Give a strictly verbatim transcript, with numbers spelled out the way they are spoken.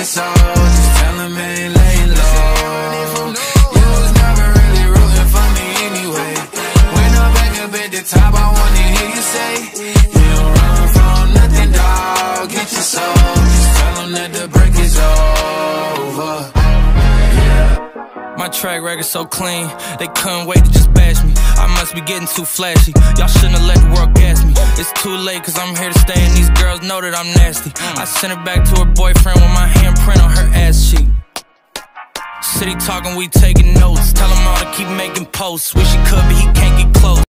your soul. Just tell him ain't laying low. You was never really rooting for me anyway. When I'm back up at the top, I wanna hear you say, you don't run from nothing, dog. Get your soul. Just tell him that the break is over. My track record so clean, they couldn't wait to just bash me. I must be getting too flashy, y'all shouldn't have let the world gas me. It's too late cause I'm here to stay and these girls know that I'm nasty. I sent her back to her boyfriend with my handprint on her ass cheek. City talking, we taking notes, tell him all to keep making posts. Wish he could but he can't get close.